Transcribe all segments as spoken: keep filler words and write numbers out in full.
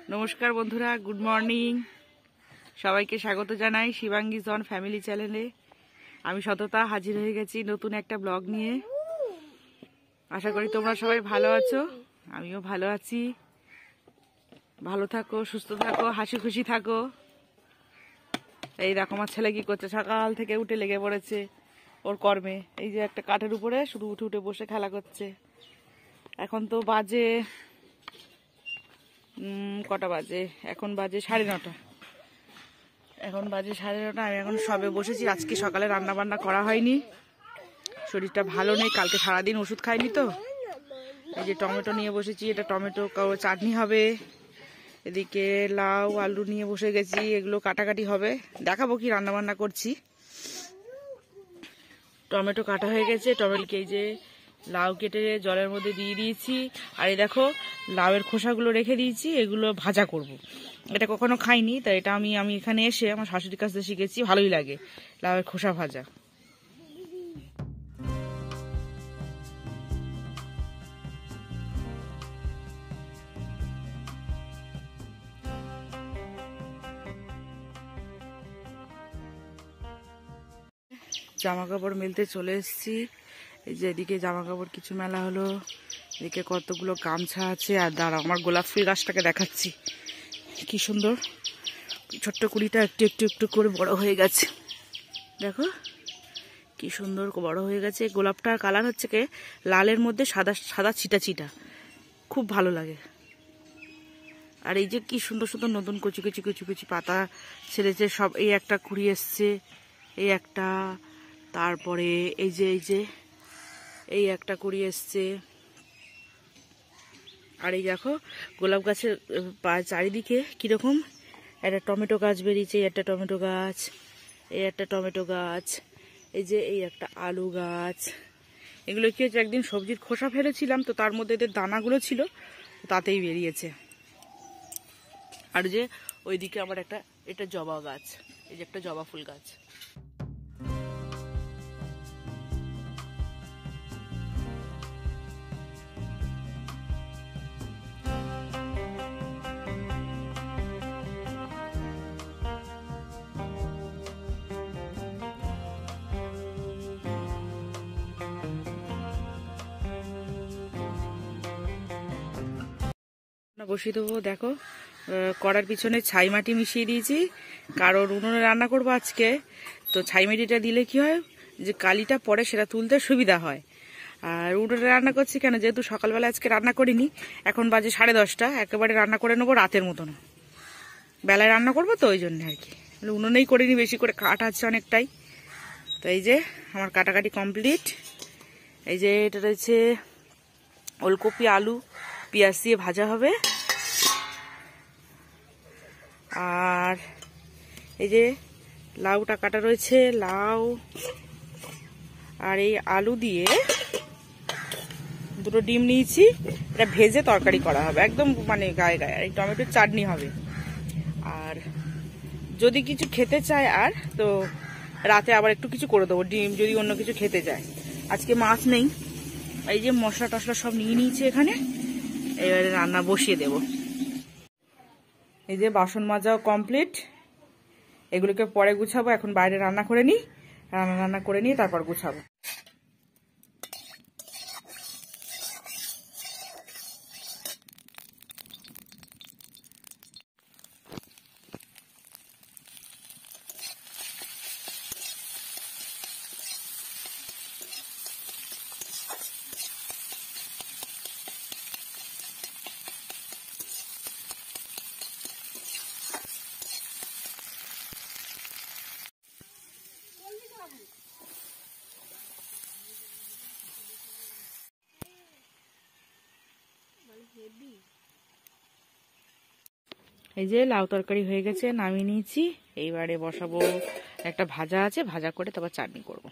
নমস্কার বন্ধুরা, good morning. সবাইকে স্বাগত জানাই শিবাঙ্গি জন ফ্যামিলি চ্যানেলে। আমি সততা হাজির হয়ে গেছি নতুন একটা ব্লগ নিয়ে। আশা করি তোমরা সবাই ভালো আছো, আমিও ভালো আছি। ভালো থাকো, সুস্থ থাকো, হাসি খুশি থাকো। এই দেখো আমার ছেলে কি করছে, সকাল থেকে উঠে লেগে পড়েছে ওর কর্মে। এই যে একটা কাঠের উপরে শুধু উঠে উঠে বসে খেলা করছে। এখন তো বাজে কটা বাজে, এখন বাজে সাড়ে নটা। এখন বাজে সাড়ে নটা আমি এখন সবে বসেছি। আজকে সকালে রান্না বান্না করা হয়নি, শরীরটা ভালো নেই, কালকে সারাদিন ওষুধ খাইনি তো। এই যে টমেটো নিয়ে বসেছি, এটা টমেটো চাটনি হবে। এদিকে লাউ আলু নিয়ে বসে গেছি, এগুলো কাটাকাটি হবে, দেখাবো কি রান্না বান্না করছি। টমেটো কাটা হয়ে গেছে, টমেটোকে এই যে লাউ কেটে জলের মধ্যে দিয়ে দিয়েছি। আর এই দেখো লাউয়ের খোসাগুলো রেখে দিয়েছি, এগুলো ভাজা করব। এটা কখনো খাইনি, তাই এটা আমি আমি এখানে এসে আমার শাশুড়ির কাছ থেকে শিখেছি, ভালোই লাগে লাউয়ের খোসা ভাজা। জামা কাপড় মেলতে চলে এসেছি। এই যে এদিকে জামা কাপড় কিছু মেলা হলো, এদিকে কতগুলো গামছা আছে। আর দাঁড়া, আমার গোলাপ ফুল গাছটাকে দেখাচ্ছি, কি সুন্দর ছোট্ট কুড়িটা একটু একটু একটু করে বড় হয়ে গেছে। দেখো কি সুন্দর বড় হয়ে গেছে। গোলাপটার কালার হচ্ছে কে লালের মধ্যে সাদা সাদা ছিটা ছিটা, খুব ভালো লাগে। আর এই যে কি সুন্দর সুন্দর নতুন কচি কচি কচি কচি পাতা ছেড়েছে সব। এই একটা কুড়ি এসছে, এই একটা, তারপরে এই যে এই যে এই একটা কুড়ি এসছে। আর এই দেখো গোলাপ গাছের চারিদিকে কিরকম একটা টমেটো গাছ বেরিয়েছে। এই একটা টমেটো গাছ, এই একটা টমেটো গাছ, এই যে এই একটা আলু গাছ। এগুলো কি হচ্ছে, একদিন সবজির খোসা ফেলেছিলাম তো, তার মধ্যে এদের দানাগুলো ছিল, তাতেই বেরিয়েছে। আর যে ওইদিকে আমার একটা এটা জবা গাছ, এই যে একটা জবা ফুল গাছ। বসিয়ে দেবো। দেখো কড়ার পিছনে ছাই মাটি মিশিয়ে দিয়েছি, কারণ উনুনে রান্না করবো আজকে। তো ছাই মাটিটা দিলে কি হয়, যে কালিটা পরে সেটা তুলতে সুবিধা হয়। আর উনুনে রান্না করছি কেন, যেহেতু সকালবেলা আজকে রান্না করিনি, এখন বাজে সাড়ে দশটা, একেবারে রান্না করে নেবো রাতের মতন। বেলায় রান্না করবো তো ওই জন্য আর কি, উনুনেই করিনি, বেশি করে কাঠ আছে অনেকটাই। তো এই যে আমার কাটাকাটি কমপ্লিট। এই যে এটা রয়েছে ওলকপি আলু পেঁয়াজ দিয়ে ভাজা হবে। আর এই যে লাউটা কাটা রয়েছে, লাউ আর এই আলু দিয়ে দুটো ডিম নিয়েছি, এটা ভেজে তরকারি করা হবে একদম মানে গায়ে গায়ে। আর এই টমেটোর চাটনি হবে। আর যদি কিছু খেতে চায় আর তো রাতে আবার একটু কিছু করে দেবো, ডিম যদি অন্য কিছু খেতে চায়। আজকে মাছ নেই। এই যে মশলা টশলা সব নিয়ে নিয়েছি এখানে, এবারে রান্না বসিয়ে দেব। এই যে বাসন মাজাও কমপ্লিট, এগুলোকে পরে গুছাবো। এখন বাইরে রান্না করে নিই, রান্না রান্না করে নিয়ে তারপর গুছাবো। এই যে লাউ তরকারি হয়ে গেছে, নামিয়ে নিয়েছি। এইবারে বসাবো, একটা ভাজা আছে, ভাজা করে তারপর চাটনি করব।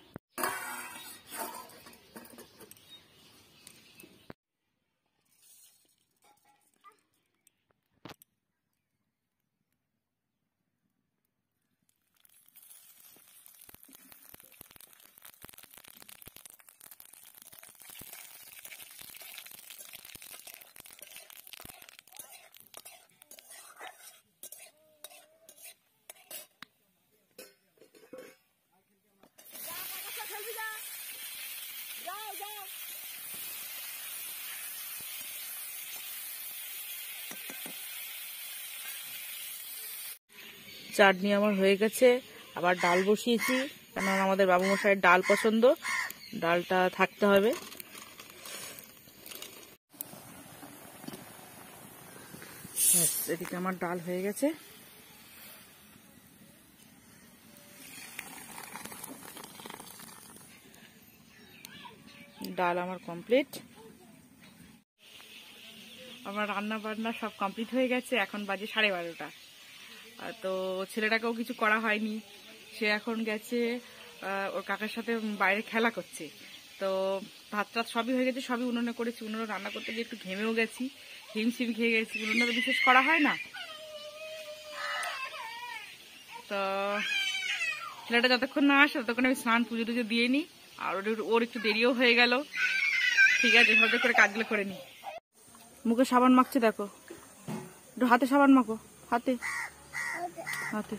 চাটনি আমার হয়ে গেছে, আবার ডাল বসিয়েছি, কেননা আমাদের বাবু মশাইয়ের ডাল পছন্দ, ডালটা থাকতে হবে। এদিকে আমার ডাল হয়ে গেছে। ডাল আমার কমপ্লিট। আমার রান্না বান্না সব কমপ্লিট হয়ে গেছে। এখন বাজে সাড়ে বারোটা। তো ছেলেটাকেও কিছু করা হয়নি, সে এখন গেছে ওর কাকার সাথে বাইরে খেলা করছে। তো ভাত টাত সবই হয়ে গেছে, সবই উনুনে করেছি। উনুনে রান্না করতে গিয়ে একটু ঘেমেও গেছি, হিমশিম খেয়ে গেছি, উনুনে তো বিশেষ করা হয় না। তো ছেলেটা যতক্ষণ না আসে ততক্ষণ আমি স্নান পুজো টুজো দিয়ে নিই, আর ওর একটু দেরিও হয়ে গেল। ঠিক আছে, সব করে কাজগুলো করে নিই। মুখে সাবান মাখছে, দেখো, একটু হাতে সাবান মাখো, হাতে হাতে।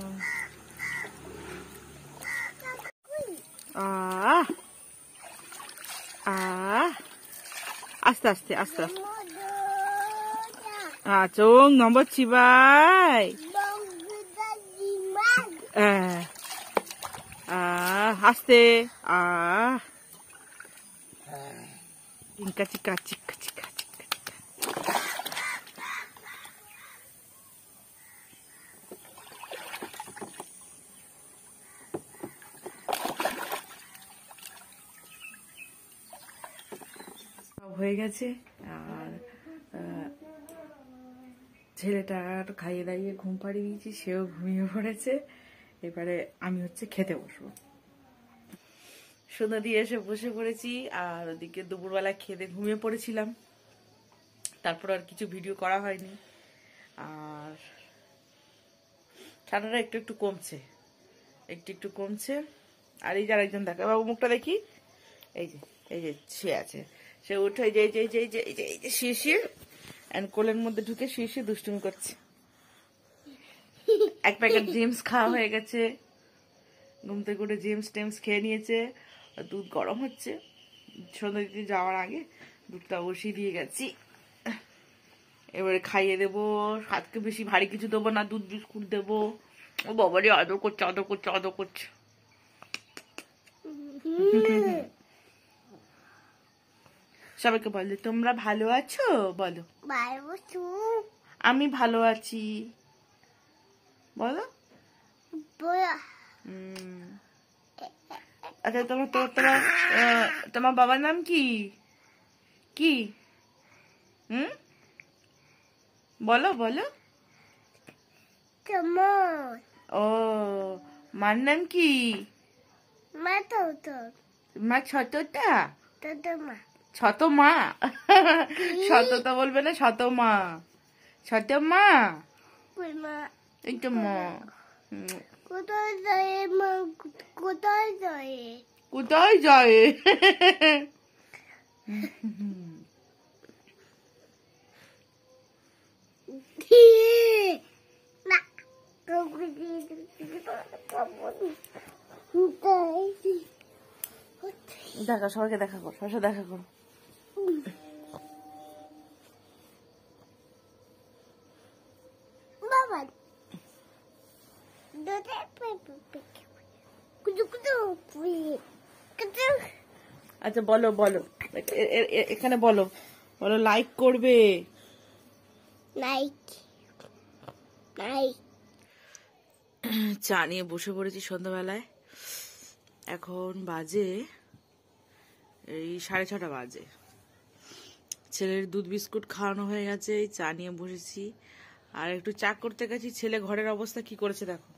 আহ আহ আস্তে আস্তে আস্তে আস্তে। আচ্ছা, নম্বর চিবাই। আহ আস্তে। আহ চিকা চিকা চিকা চিকা চিকা। হয়ে গেছে, আর ছেলেটার খাইয়ে দাইয়ে ঘুম পাড়িয়ে দিয়েছি, সেও ঘুমিয়ে পড়েছে। এবারে আমি হচ্ছে খেতে বসবো। সন্ধ্যা দিয়ে এসে বসে পড়েছি, আর ওদিকে দুপুরবেলা খেতে ঘুমিয়ে পড়েছিলাম। তারপর আর কিছু ভিডিও করা হয়নি। আর ঠান্ডাটা একটু একটু কমছে, একটু একটু কমছে। আর এই যে আরেকজন দেখা, বাবু মুখটা দেখি, এই যে এই যে শুয়ে আছে, সে উঠে যে এই যে এই যে এই যে এই যে এই যে শুয়ে শুয়ে কোলের মধ্যে ঢুকে শুয়ে শুয়ে দুষ্টুমি করছে। এক প্যাকেট জেমস খাওয়া হয়ে গেছে, ঘুম থেকে উঠে জেমস টেমস খেয়ে নিয়েছে। দুধ গরম হচ্ছে, সন্ধ্যা দিতে যাওয়ার আগে দুধটা বসিয়ে দিয়ে গেছি। এবারে খাইয়ে দেবো, হাতকে বেশি ভারী কিছু দেবো না, দুধ বিস্কুট দেবো। ও বাবারে আদর করছে আদর করছে আদর করছে। সবাইকে বলো তোমরা ভালো আছো, বলো আমি ভালো আছি, বলো। আচ্ছা, তোমার তোমার তোমার বাবার নাম কি কি হুম বলো বলো। ও, মার নাম কি? মা ছোটটা, ছত মা। শততা বলবে না, শত মা, ছোট মা, এই তো মা। কোথায় যায় মা, কোথায় যায় কোথায় যায়? দেখা, সবাইকে দেখা কর, সবার সাথে দেখা কর। বাবা আচ্ছা বলো বলো, এখানে বলো, বলো লাইক করবে। Like like. চা নিয়ে বসে পড়েছি সন্ধ্যাবেলায়। এখন বাজে এই সাড়ে ছটা বাজে। ছেলের দুধ বিস্কুট খাওয়ানো হয়ে গেছে, এই চা নিয়ে বসেছি। আর একটু চা করতে গেছি, ছেলে ঘরের অবস্থা কি করেছে দেখো।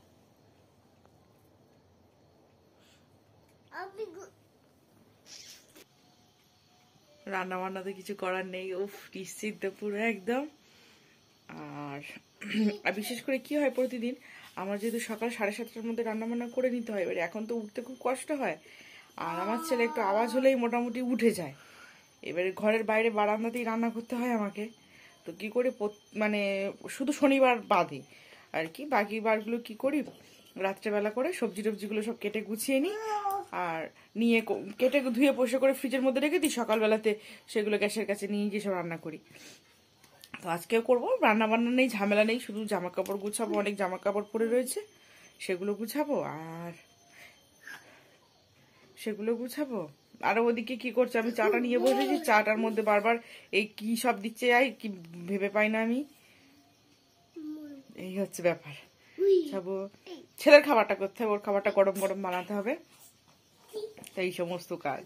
রান্না বান্নাতে কিছু করার নেই, উফ নিশ্চিন্ত পুরো একদম। আর বিশেষ করে কি হয়, প্রতিদিন আমার যেহেতু সকাল সাড়ে সাতটার মধ্যে রান্না বান্না করে নিতে হয়, এবারে এখন তো উঠতে খুব কষ্ট হয়। আর আমার ছেলে একটু আওয়াজ হলেই মোটামুটি উঠে যায়। এবারে ঘরের বাইরে বারান্দাতেই রান্না করতে হয় আমাকে। তো কি করি, মানে শুধু শনিবার বাদে আর কি, বাকি বারগুলো কি করি, রাত্রেবেলা করে সবজি টবজিগুলো সব কেটে গুছিয়ে নিই, আর নিয়ে কেটে ধুয়ে পোষে করে ফ্রিজের মধ্যে রেখে দিই। সকালবেলাতে সেগুলো গ্যাসের কাছে নিয়ে গিয়ে সব রান্না করি। তো আজকেও করবো, রান্না বান্না নেই, ঝামেলা নেই, শুধু জামা কাপড় গুছাবো, অনেক জামা কাপড় পরে রয়েছে সেগুলো গুছাবো আর সেগুলো গুছাবো। আর ওদিকে কি করছে, আমি চাটা নিয়ে বসেছি, চাটার মধ্যে বারবার এই কি সব দিচ্ছে আই কি ভেবে পাই না আমি। এই হচ্ছে ব্যাপার। যাবো ছেলের খাবারটা করতে হবে, ওর খাবারটা গরম গরম বানাতে হবে, তাই এই সমস্ত কাজ।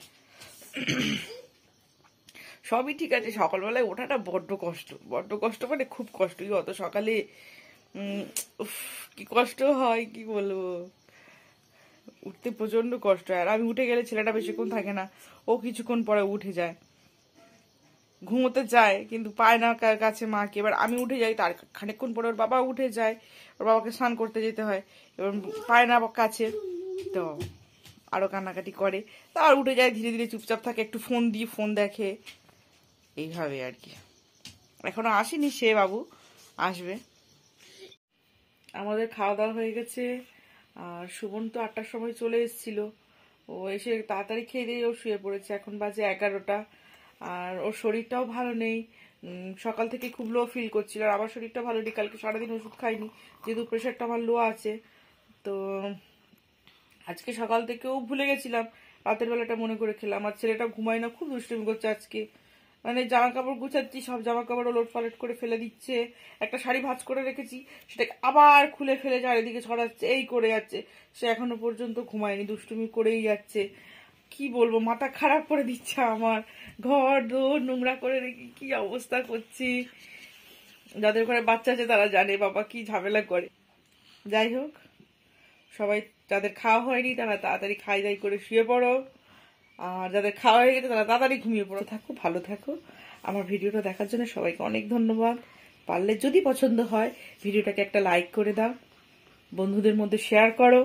সবই ঠিক আছে, সকালবেলায় ওঠাটা বড্ড কষ্ট, বড্ড কষ্ট মানে খুব কষ্ট। অত সকালে উম কি কষ্ট হয় কি বলবো, উঠতে প্রচন্ড কষ্ট হয়। আর আমি উঠে গেলে ছেলেটা বেশিক্ষণ থাকে না, ও কিছুক্ষণ পরে উঠে যায়, ঘুমোতে যায় কিন্তু পায় না কাছে মাকে। এবার আমি উঠে যাই, তার খানিকক্ষণ পরে ওর বাবা উঠে যায়, ওর বাবাকে স্নান করতে যেতে হয়, এবার পায় না কাছে, তো আরো কান্নাকাটি করে। তার উঠে যায়, ধীরে ধীরে চুপচাপ থাকে, একটু ফোন দিয়ে ফোন দেখে, এইভাবে আর কি। এখনো আসেনি সে, বাবু আসবে। আমাদের খাওয়া দাওয়া হয়ে গেছে, আর সুমন তো আটটার সময় চলে এসেছিল, ও এসে তাড়াতাড়ি খেয়ে দিয়ে ও শুয়ে পড়েছে। এখন বাজে এগারোটা, আর ওর শরীরটাও ভালো নেই, সকাল থেকে খুব লো ফিল করছিল। আর আমার শরীরটা ভালো নেই, কালকে সারাদিন ওষুধ খাইনি যেহেতু প্রেশারটা আমার লো আছে। তো আজকে সকাল থেকেও ভুলে গেছিলাম, রাতের বেলাটা মনে করে খেলাম। আর ছেলেটা ঘুমায় না, খুব দুষ্টুমি করছে আজকে, মানে জামা কাপড় গুছাচ্ছি, সব জামা কাপড় ওলট পালট করে ফেলে দিচ্ছে। একটা শাড়ি ভাঁজ করে রেখেছি, সেটাকে আবার খুলে ফেলে চারিদিকে ছড়াচ্ছে, এই করে যাচ্ছে। সে এখনো পর্যন্ত ঘুমায়নি, দুষ্টুমি করেই যাচ্ছে। কি বলবো, মাথা খারাপ করে দিচ্ছে আমার। ঘর দোর নোংরা করে রেখে কি অবস্থা করছি, যাদের ঘরে বাচ্চা আছে তারা জানে বাবা কি ঝামেলা করে। যাই হোক, সবাই যাদের খাওয়া হয়নি তারা তাড়াতাড়ি খাই দাই করে শুয়ে পড়ো, আর যাদের খাওয়া হয়ে গেছে তারা তাড়াতাড়ি ঘুমিয়ে পড়ো। থাকো, ভালো থাকো। আমার ভিডিওটা দেখার জন্য সবাইকে অনেক ধন্যবাদ। পারলে যদি পছন্দ হয় ভিডিওটাকে একটা লাইক করে দাও, বন্ধুদের মধ্যে শেয়ার করো,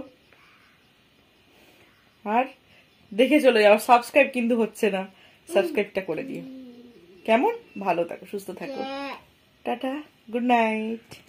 আর দেখে চলে যাও। সাবস্ক্রাইব কিন্তু হচ্ছে না, সাবস্ক্রাইবটা করে দিও। কেমন? ভালো থাকো, সুস্থ থাকো, টাটা, গুড নাইট।